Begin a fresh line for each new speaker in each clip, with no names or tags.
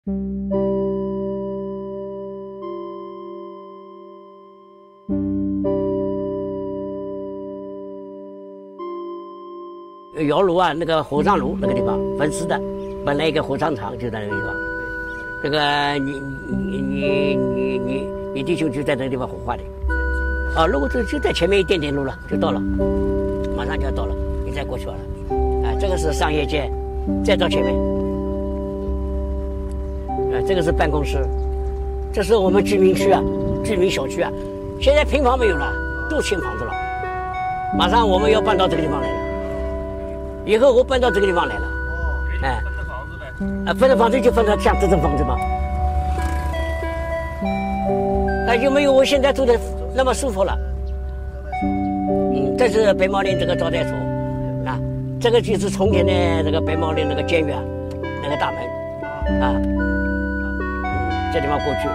窑炉啊，那个火葬炉那个地方焚尸的，本来一个火葬场就在那个地方。这个你弟兄就在那个地方火化的。啊，如果就在前面一点点路了，就到了，马上就要到了，你再过去好了。啊，这个是商业街，再到前面。啊，这个是办公室，这是我们居民区啊，居民小区啊。现在平房没有了，都新房子了。马上我们要搬到这个地方来了。以后我搬到这个地方来了。哎，分的房子呗。啊，分的房子就分到像这种房子嘛。那就没有我现在住的那么舒服了。这是北茂林这个招待所，啊，这个就是从前的这个北茂林那个监狱啊，那个大门，啊，这地方过去。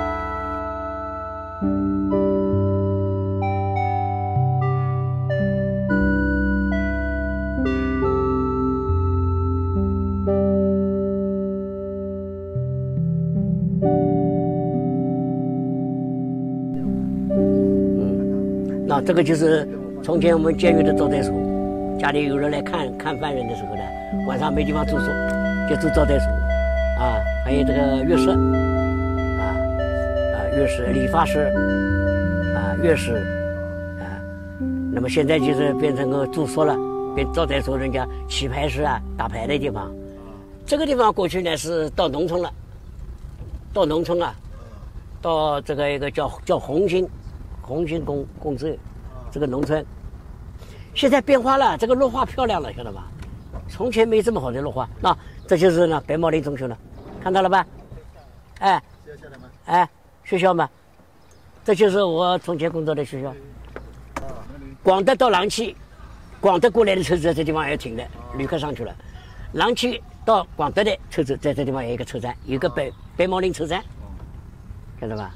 那这个就是从前我们监狱的招待所，家里有人来看犯人的时候呢，晚上没地方住宿，就住招待所，啊，还有这个浴室，浴室、理发室，浴室，那么现在就是变成个住所了，变招待所，人家棋牌室啊、打牌的地方。这个地方过去呢是到农村了，到农村啊，到这个一个叫红星公社，这个农村，现在变化了，这个绿化漂亮了，晓得吧？从前没这么好的绿化。那这就是呢北茂林中学了，看到了吧？哎，哎，学校嘛，这就是我从前工作的学校。广德到郎崎，广德过来的车子在这地方也停的，旅客上去了。郎崎到广德的车子在这地方有一个车站，有一个北茂林车站，看到吧？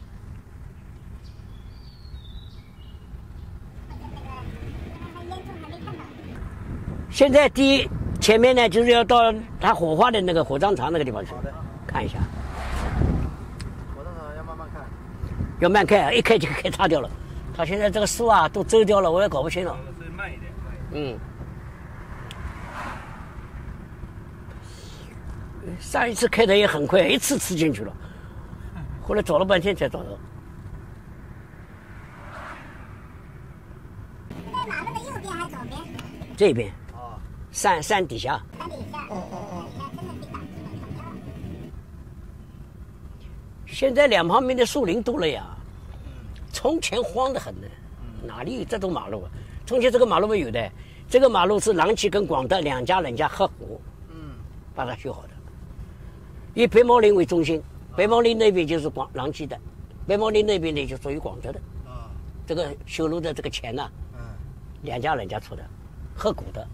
现在前面呢，就是要到他火化的那个火葬场那个地方去看一下。
火葬场要慢慢看，
要慢开，一开就开塌掉了。他现在这个树啊都折掉了，我也搞不清了。
慢一点。
上一次开的也很快，一次吃进去了，后来找了半天才找到。
在马路的右边还是左边？
这边。山底下。
山底下。
现在两旁边的树林多了呀，从前荒得很呢，哪里有这种马路啊？从前这个马路没有的，这个马路是郎崎跟广德两家人家合伙，把它修好的。以北茂林为中心，北茂林那边就是郎崎的，北茂林那边呢就属于广德的。这个修路的这个钱呢，两家人家出的，合股的。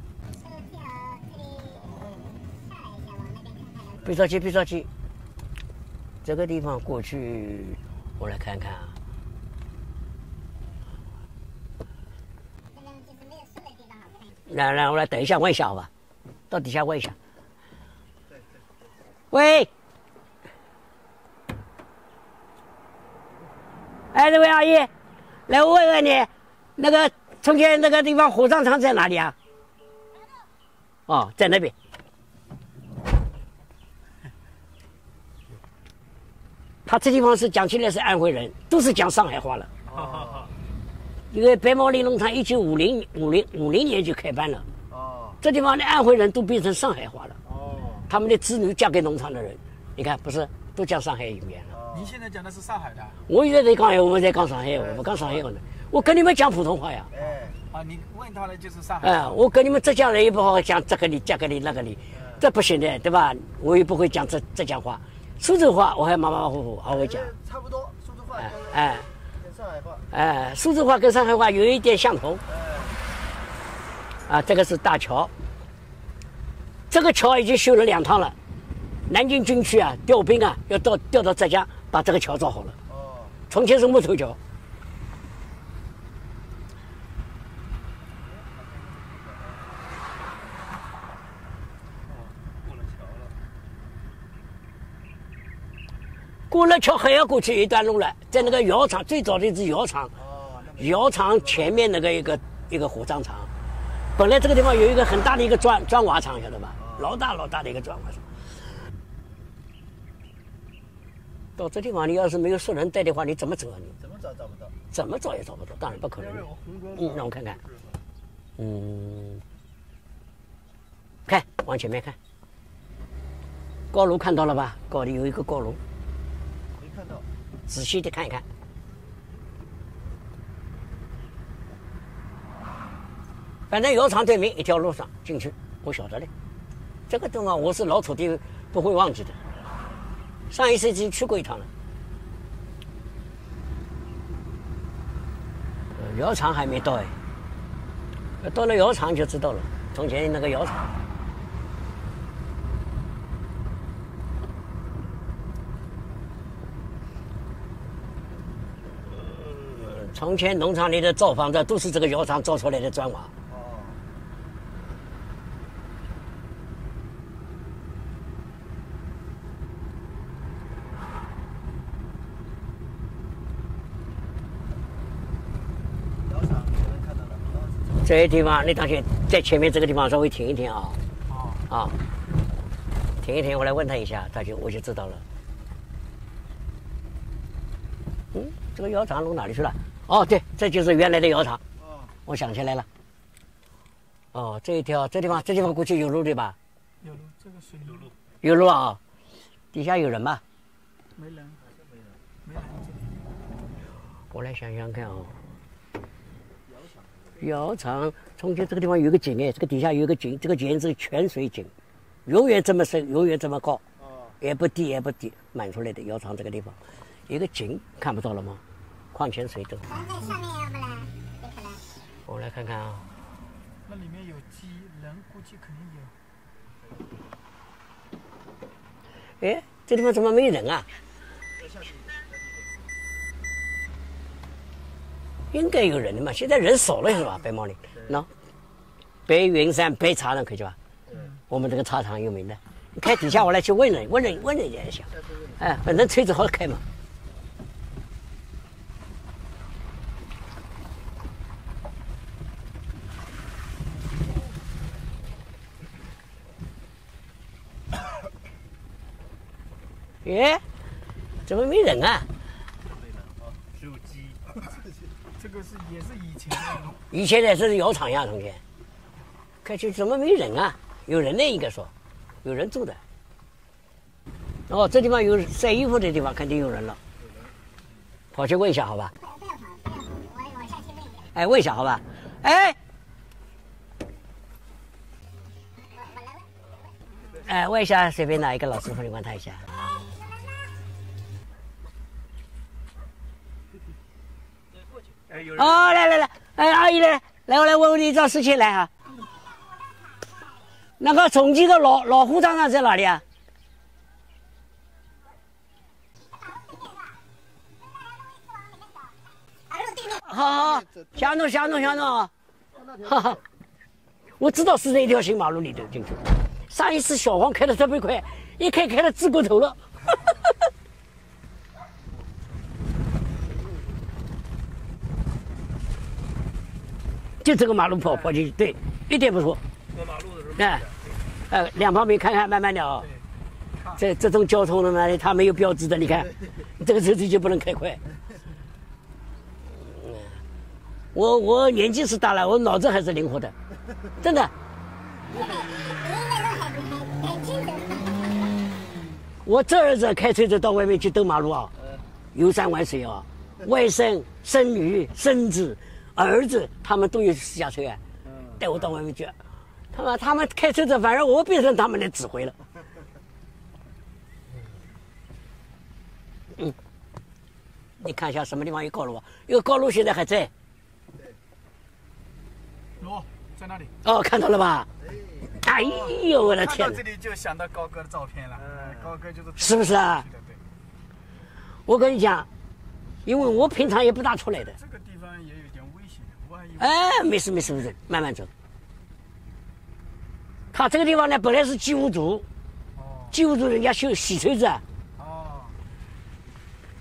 别着急，别着急。这个地方过去，我来看看啊。来，我来等一下，问一下好吧？到底下问一下。喂。哎，这位阿姨，来我问问你，那个从前那个地方火葬场在哪里啊？哦，在那边。他这地方是讲起来是安徽人，都是讲上海话了。因为北茂林农场1950年就开办了。这地方的安徽人都变成上海话了。他们的子女嫁给农场的人，你看不是都讲上海语言了。
您现在讲的是上海的？
我现在在讲，我们在讲上海话，我讲上海话呢。我跟你们讲普通话呀。
你问他的就是上海。
我跟你们浙江人也不好讲这个里那个里，这不行的，对吧？我也不会讲浙江话。苏州话我还马马虎虎，还会讲。
差不多，苏州话跟上海话。
苏州话跟上海话有一点相同。这个是大桥。这个桥已经修了2趟了。南京军区啊，调兵啊，要调到浙江，把这个桥造好了。从前是木头桥。 过了桥还要过去一段路了，在那个窑厂最早的是窑厂，窑厂前面那个一个火葬场，本来这个地方有一个很大的一个砖瓦厂，晓得吧？老大的一个砖瓦厂。到这地方，你要是没有熟人带的话，你怎么走啊？你
怎么找不到？
怎么找也找不到，当然不可能。让我看看。看，往前面看。高炉看到了吧？高里有一个高炉。
没看到。
仔细的看一看。反正窑厂对面一条路上进去，我晓得嘞。这个地方我是老土地，不会忘记的。上一世纪去过一趟了。窑厂还没到哎，到了窑厂就知道了。从前那个窑厂。从前农场里的造房子都是这个窑厂造出来的砖瓦。
窑厂能看到了。
这些地方，你当心在前面这个地方稍微停一停啊。啊，停一停，我来问他一下，我就知道了。这个窑厂弄哪里去了？哦，对，这就是原来的窑厂。我想起来了。哦，这地方过去有路对吧？
有路，这个水有路。
有路啊，底下有人吧？
没人，没人。
我来想想看啊。窑厂从前这个地方有个井哎，这个底下有一个井，这个井是泉水井，永远这么深，永远这么高，也不低也不低，满出来的窑厂这个地方，一个井看不到了吗？矿泉水都。
藏在上面，要不然有可能。
我来看看啊。
那里面有鸡，人估计肯定有。
哎，这地方怎么没人啊？应该有人的嘛，现在人少了是吧？白毛岭，喏，白云山白茶厂可以吧？我们这个茶厂有名的。你看底下我来去问人家一下，哎，反正车子好开嘛。哎，怎么没人啊？
只有鸡。
这个也是以前的。
以前的是窑厂呀，同学。看去怎么没人啊？有人呢，应该说，有人住的。哦，这地方有晒衣服的地方，肯定有人了。跑去问一下，好吧？
不要跑，我下去问一下。
哎，问一下，好吧？哎，哎，问一下随便哪一个老师傅，你问他一下。哦，来，哎，阿姨来，我来问你一桩事情来哈。那个重庆的老胡厂长在哪里啊？好，瞎弄啊！哈哈，我知道是那条新马路里头进去。上一次小黄开的特别快，一开了自过头了。就这个马路跑进去，对，一点不错。
过马路的时候。
两旁边看看，慢慢的啊。这种交通的嘛，它没有标志的，你看，这个车子就不能开快。我年纪是大了，我脑子还是灵活的，真的。我这儿子开车子到外面去兜马路啊，游山玩水啊，外甥、孙女、孙子、儿子他们都有私家车啊，带我到外面去。他们开车子，反而我变成他们的指挥了。你看一下什么地方有高炉啊？有高炉现在还在。
哦，在那里。
哦，看到了吧？哎呦，我的天！
看到这里就想到高哥的照片了。高哥就是
是不是啊？
对。
我跟你讲，因为我平常也不大出来的。
这个地方也有点危险，我还以为。
哎，没事，慢慢走。他这个地方呢，本来是机务组，机务组人家洗锤子啊。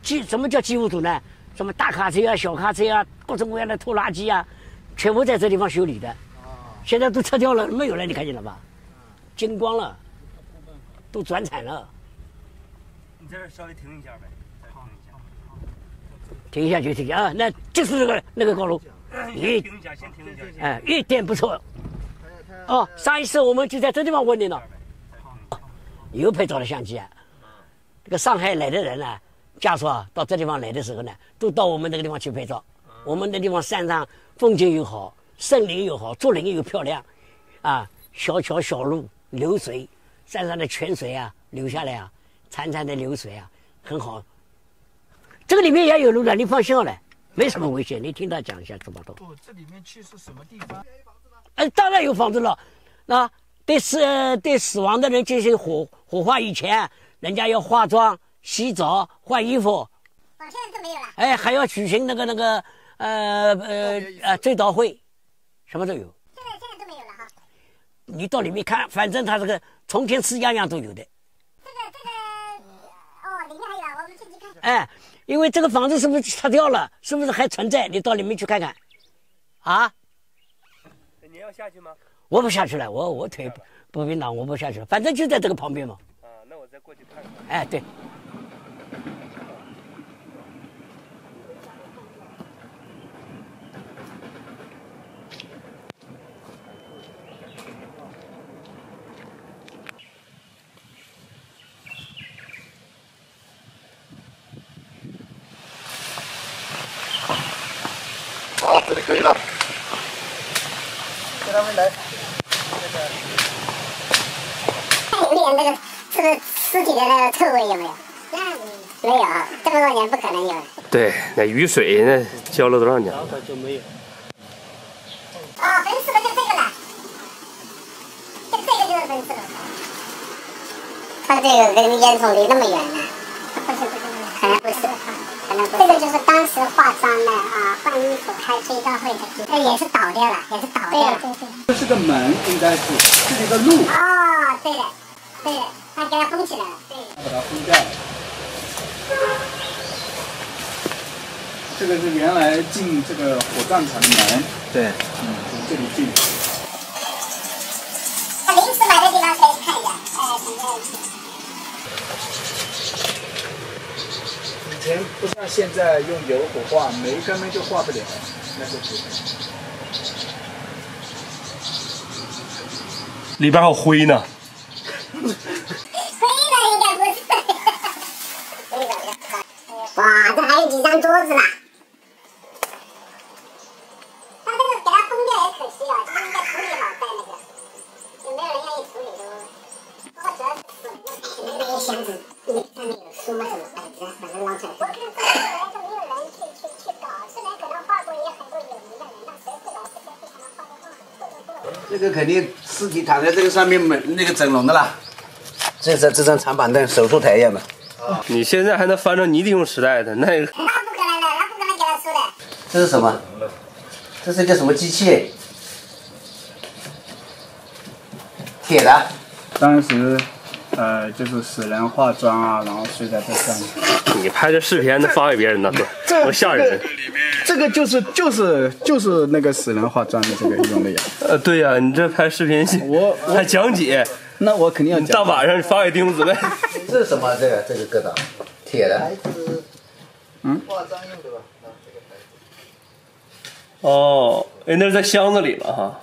什么叫机务组呢？什么大卡车啊、小卡车啊，各种各样的拖拉机啊，全部在这地方修理的。现在都撤掉了，没有了，你看见了吧？精光了，都转产了。
你在这稍微停一下呗，再
停一下就停一下啊，那就是那个高楼。
停一下，先停一下。
哎，一点不错。哦，上一次我们就在这地方问你了，有拍照的相机啊。这个上海来的人呢，家属啊，到这地方来的时候呢，都到我们那个地方去拍照。我们那地方山上风景又好，森林又好，竹林又漂亮，啊，小桥小路，流水，山上的泉水啊流下来啊，潺潺的流水啊，很好。这个里面也有路的，你放心好了，没什么危险。你听他讲一下，怎么动？
不，这里面去是什么地方？
当然有房子了。那对死亡的人进行火化以前，人家要化妆、洗澡、换衣服。
哦，现在都没有了。
哎，还要举行那个追悼会，什么都有。
现在都没有了哈。
你到里面看，反正他这个从前吃样样都有的。
哦，里面还有啊，我们进去看看。
哎，因为这个房子是不是拆掉了？是不是还存在？你到里面去看看。啊？
你要下去吗？
我不下去了，我腿不平躺，我不下去了。反正就在这个旁边嘛。
啊，那我再过去看看。
哎，对。
好，这里可以了。给他们来。
看有点这个尸体的那个臭味有没有？没有啊，这么多年不可能有。
对，那雨水那浇了多少年了？
就没有。
啊，坟是不是就这个了？这个就是坟是了。它这个跟烟囱离那么远呢？可能不是，可能不是。这个就是当时化妆的啊，换衣服开追悼会的地方，也是倒掉了，也是倒掉了。
这是个门，应该是这是一个路。
哦，对的，对的，他给它封起来了。对。
把它封掉了。这个是原来进这个火葬场的门。对，从这里进。
他临时买的地方可以看一下，挺热闹。
以前不像现在用油火化，煤根本就化不了，那个是。
里边还有灰呢。
灰的应该不是。哇，这还有几张桌子呢。他这个给它封掉也可惜啊，他应该处理好在那个，有没有人愿意处理都？不过主要是那个箱子，上面有书吗？什么本子，把它捞出来。我看这个来都没有人去搞，虽然可能画过也很多有名的人，那谁会来这些地方画个画？
这个肯定尸体躺在这个上面那个整容的啦。这张长板凳，手术台一样的。
你现在还能翻着泥地用时代的那个？
那不可能的，那不可能给他说的。
这是什么？这是一个什么机器？铁的。
当时，就是死人化妆啊，然后睡在这上面。
你拍这视频，那发给别人呢，多吓人！
这个就是那个死人化妆的这个用的呀。
对呀，你这拍视频，
我
还讲解，
那我肯定要讲。
大晚上发给丁子呗。
这是什么？这个疙瘩，铁的。
化妆用的吧？
哦，哎，那是在箱子里了哈。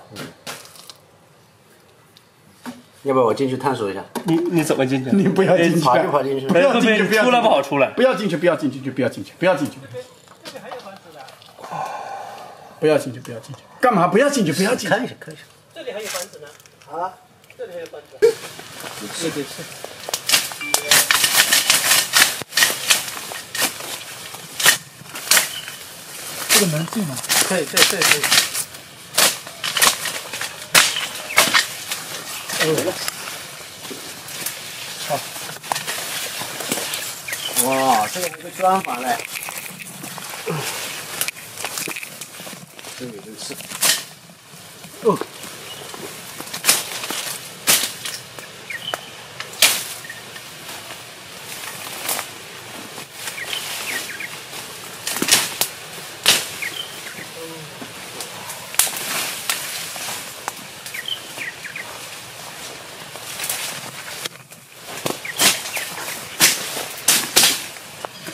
要不然我进去探索一下。
你怎么进去？
你不要进去，
跑就跑进去。
不要进去，
出来不好出来。
不要进去，不要进去，就不要进去，不要进去。
这里还有房子的。
不要进去，不要进去。干嘛？不要进去，不要进去。
看一下，看一下。
这里还有房子呢。
啊？
这里还有房子。
是的，是。这个门进吗？
可以。
好。
哇，这个是个砖房嘞。这里就是。哦。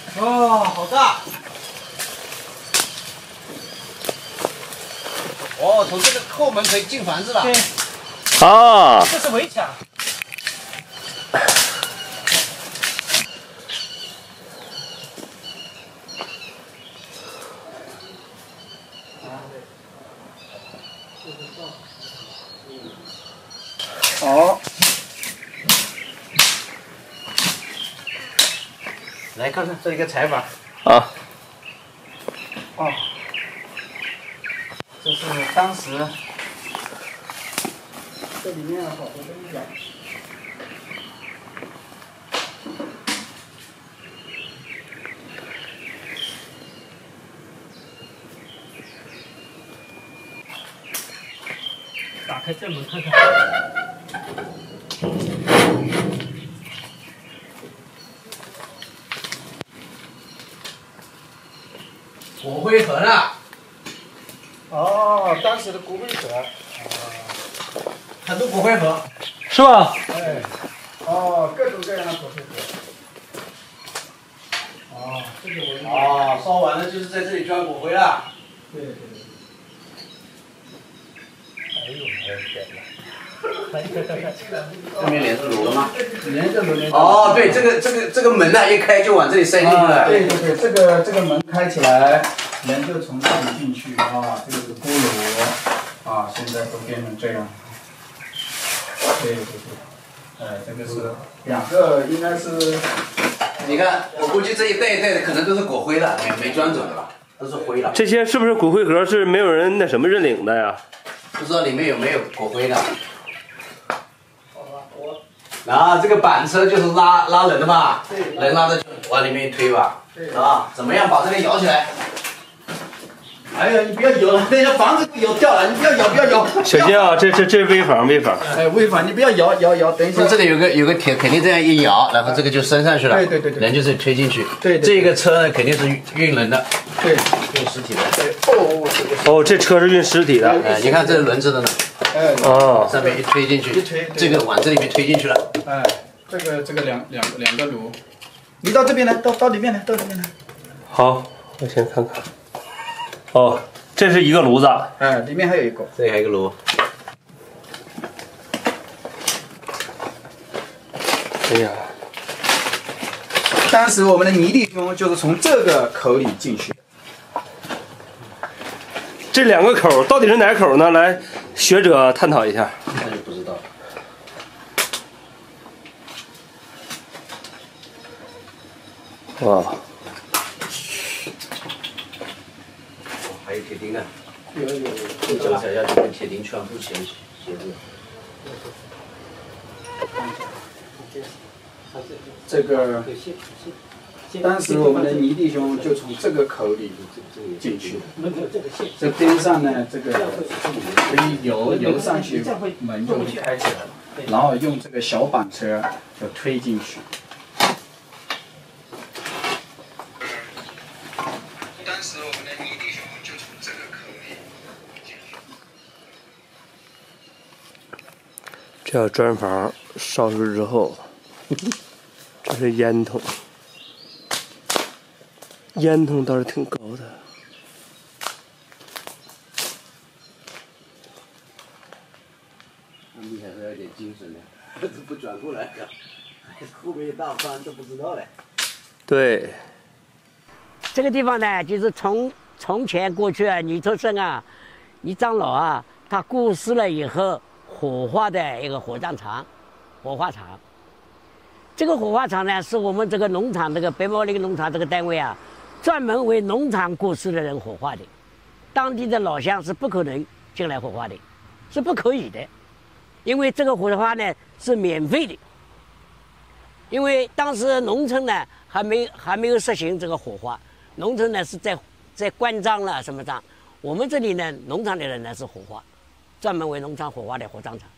哦，好大！
哦，从这个后门可以进房子了。
对，
啊，
这是围墙。好，
来看看这一个采访。
啊，
哦，这是当时这里面有好多东西啊。打开正门看看。
骨灰盒呢？
哦，当时的骨灰盒。
很多骨灰盒。
是吧？
哎，哦，各种各样的骨灰盒。哦，这个我。
哦，烧完了就是在这里装骨灰了。
对对对。哎呦，天哪！
这边连着炉了吗？
连着轮。
哦，对，这个门呢，一开就往这里塞进去了。
对对对，这个门开起来，人就从这里进去啊。这个是锅炉啊，现在都变成这样。对对对，这个是两个，应该是。
你看，我估计这一袋一袋的可能都是骨灰了，没装走的吧？都是灰了。
这些是不是骨灰盒？是没有人那什么认领的呀？
不知道里面有没有骨灰的。然后这个板车就是拉人的嘛，人拉着往里面一推吧。啊，怎么样把这个摇起来？
哎呀，你不要摇了，那房子都摇掉了，你不要摇，不要摇。
小心啊，这危房。
哎，违法，你不要摇，等一下。
这里有个铁，肯定这样一摇，然后这个就升上去了。
对，
人就是推进去。
对。
这个车呢，肯定是运人的。
对，
运尸体的。
对。
哦，这车是运尸体的。
哎，你看这轮子的呢。
哎。
哦。
上面一推进去，这个往这里面推进去了。
哎，这个两个炉，你到这边来，到里面来，到里面来。
好，我先看看。哦，这是一个炉子。
哎，里面还有一个。
这里还有一个炉。
哎呀，
当时我们的倪弟兄就是从这个口里进去的。
这两个口到底是哪口呢？来，学者探讨一下。
那就不知道了。
哇。
还有铁钉啊！
有。
脚踩下去跟铁钉全部衔住。
这个，当时我们的倪弟兄就从这个口里进去的。这边上呢，这个可以游上去，门就会开起来了，然后用这个小板车就推进去。当时我们的倪弟兄就从这个口里进去。
这砖房烧出之后，这是烟囱，烟囱倒是挺高的。
你还是要有点精神的，这不转过来的，后面一大翻都不知道嘞。
对。
这个地方呢，就是从前过去啊，女头生啊，女长老啊，她过世了以后火化的一个火葬场、火化场。这个火化场呢，是我们这个农场这个北茂林农场这个单位啊，专门为农场过世的人火化的。当地的老乡是不可能进来火化的，是不可以的，因为这个火化呢是免费的。因为当时农村呢还没有实行这个火化，农村呢是在关张了什么葬，我们这里呢农场的人呢是火化，专门为农场火化的火葬场。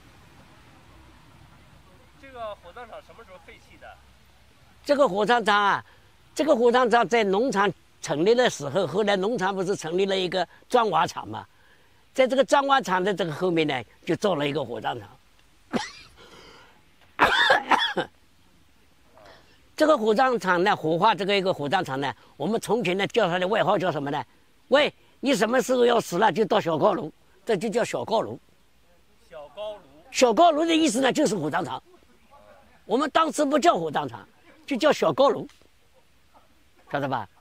这个火葬场什么时候废弃的？
这个火葬场啊，这个火葬场在农场成立的时候，后来农场不是成立了一个砖瓦厂嘛，在这个砖瓦厂的这个后面呢，就造了一个火葬场。 这个火葬场呢，火化这个一个火葬场呢，我们从前呢叫它的外号叫什么呢？喂，你什么时候要死了就到小高炉，这就叫小高炉。
小高炉。
小高炉的意思呢就是火葬场，我们当时不叫火葬场，就叫小高炉，晓得吧？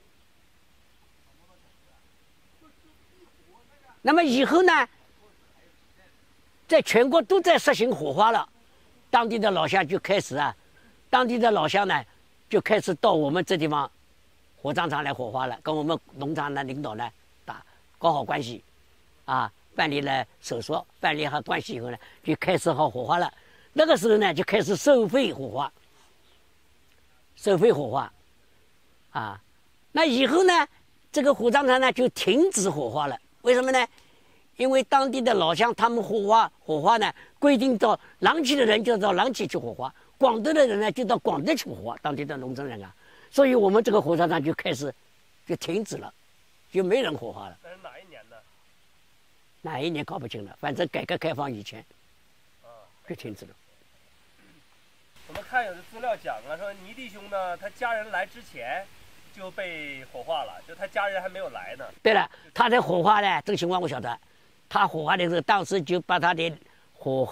那么以后呢，在全国都在实行火化了，当地的老乡就开始当地的老乡呢就开始到我们这地方火葬场来火化了，跟我们农场的领导呢搞好关系，办理了手续，办理好关系以后呢，就开始好火化了。那个时候呢，就开始收费火化，那以后呢，这个火葬场呢就停止火化了。为什么呢？因为当地的老乡他们火化呢，规定到郎崎的人就到郎崎去火化，广德的人呢就到广德去火化，当地的农村人所以我们这个火葬场就开始就停止了，就没人火化了。
那是哪一年呢？
哪一年搞不清了，反正改革开放以前，就停止了。
我们看有的资料讲说倪弟兄呢，他家人来之前就被火化了，就他家人还没有来呢。
对了，他在火化呢，这个情况我晓得。他火化的时候，当时就把他的骨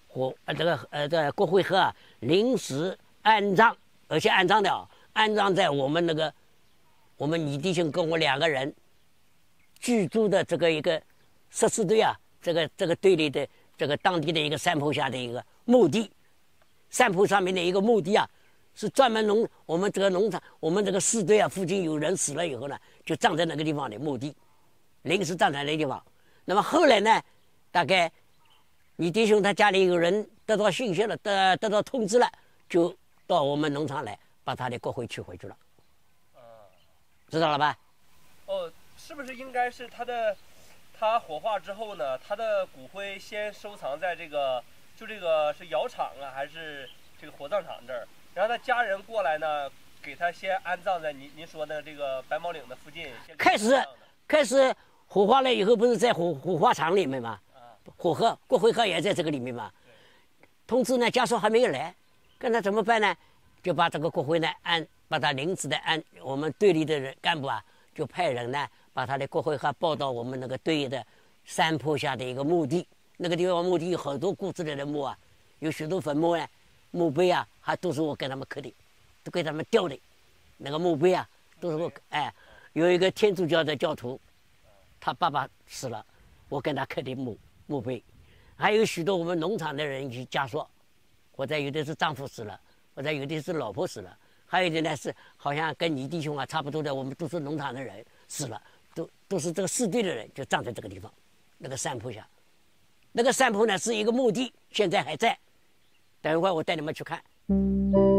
灰盒临时安葬，而且安葬在我们倪弟兄跟我2个人居住的这个一个设施队这个队里的这个当地的一个山坡下的一个墓地，山坡上面的一个墓地是专门我们这个农场，我们这个市队附近有人死了以后呢，就葬在那个地方的墓地，临时葬在那个地方。那么后来呢，大概你弟兄他家里有人得到信息了，得到通知了，就到我们农场来把他的骨灰取回去了。知道了吧？
是不是应该是他火化之后呢，他的骨灰先收藏在这个是窑厂还是这个火葬场这儿？然后他家人过来呢，给他先安葬在您说的这个白毛岭的附近。
开始火化了以后，不是在火化场里面吗？骨灰盒也在这个里面嘛。通知呢，家属还没有来，跟他怎么办呢？就把这个骨灰呢把他临时的我们队里的人干部就派人呢把他的骨灰盒抱到我们那个队的山坡下的一个墓地。那个地方墓地有很多故事的墓有许多坟墓墓碑还都是我给他们刻的，都给他们雕的。那个墓碑都是我有一个天主教的教徒，他爸爸死了，我给他刻的墓碑。还有许多我们农场的人去家属，或者有的是丈夫死了，或者有的是老婆死了，还有的呢是好像跟你弟兄差不多的，我们都是农场的人死了，都是这个市队的人，就葬在这个地方，那个山坡下。那个山坡呢是一个墓地，现在还在。等一会儿我带你们去看。